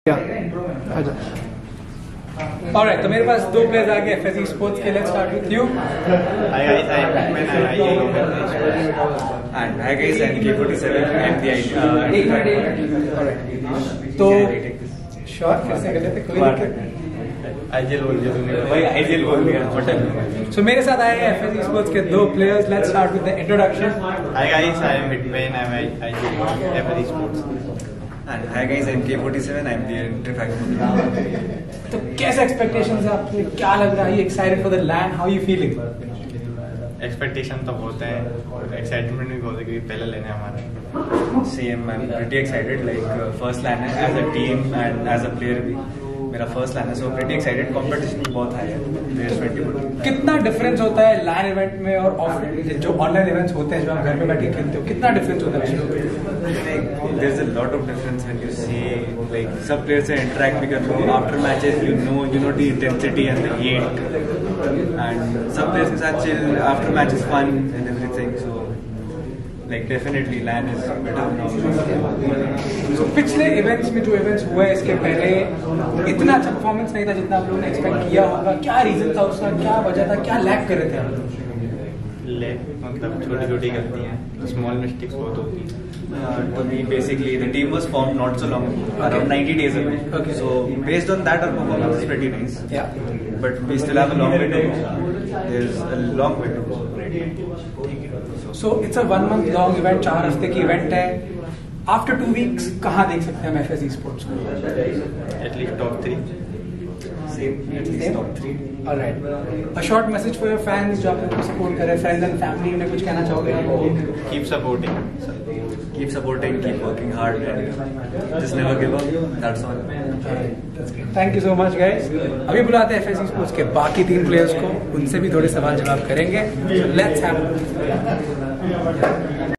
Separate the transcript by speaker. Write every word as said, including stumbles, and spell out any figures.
Speaker 1: Alright, तो मेरे पास दो प्लेयर्स आ गए F S E Sports के. Let's start with you.
Speaker 2: Hi guys, I am Batman and I J Logan.
Speaker 3: And hi guys, I am K forty-seven. I am the uh,
Speaker 1: Alright. तो sure, फिर से गलत है कोई दिक्कत.
Speaker 2: Eye gel बोल दिया तूने.
Speaker 3: भाई आईजेल बोल दिया. होटल.
Speaker 1: So मेरे साथ आए हैं F S E Sports के दो players. Let's start with the introduction.
Speaker 2: Hi guys, I am Batman and I J Logan. F S E Sports.
Speaker 3: And hi guys, I am K forty-seven. I am the Interfact.
Speaker 1: तो कैसे expectations है आपके? क्या लग रहा है? Excited for the LAN? How are you feeling?
Speaker 2: Expectation तो बहुत है, एक्साइटमेंट भी बहुत है क्योंकि पहले लेने हमारा.
Speaker 3: Same, I'm pretty excited. Like uh, first LAN है as a team and as a player भी. मेरा फर्स्ट LAN है, so pretty excited. Competition भी बहुत high है. There's twenty.
Speaker 1: कितना डिफरेंस होता है LAN इवेंट में और ऑफ जो ऑनलाइन इवेंट्स होते हैं जो आप घर पे बैठ के खेलते हो, कितना डिफरेंस होता है?
Speaker 3: Like there's a lot of difference when you see like सब players से interact भी कर लो. After matches you know you know the intensity and the heat. And सब players के साथ chill after matches fun and everything. So like definitely LAN is better now.
Speaker 1: So पिछले events में जो इवेंट्स हुए इसके पहले इतना अच्छा परफॉर्मेंस नहीं था जितना आप लोगों ने एक्सपेक्ट किया होगा. क्या रीजन था उसका, क्या वजह था, क्या लैक कर रहे थे आप लोग?
Speaker 2: ले मतलब छोटी छोटी गलतियाँ, स्मॉल मिस्टेक्स बहुत होती हैं.
Speaker 3: Uh, to me, basically, the team was formed not so long ago, around ninety days ago.
Speaker 1: Okay.
Speaker 3: So, based on that, our performance is pretty nice.
Speaker 1: Yeah.
Speaker 3: But we still have a long way to go. There's a long way to go.
Speaker 1: So, it's a one month long event, चार हफ्ते की event है. After two weeks, कहाँ देख सकते हैं हम F S E Sports को?
Speaker 2: At least top three.
Speaker 3: Same, at least top three.
Speaker 1: Alright. A short message for your fans जो आप लोग को सपोर्ट कर रहे हैं, friends and family, उन्हें कुछ कहना चाहोगे?
Speaker 2: Keep supporting.
Speaker 3: Keep supporting, keep working hard, and just never give up. That's all.
Speaker 1: Thank you so much, guys. अभी बुलाते हैं F S E Sports के बाकी तीन प्लेयर्स को, उनसे भी थोड़े सवाल जवाब करेंगे. So let's have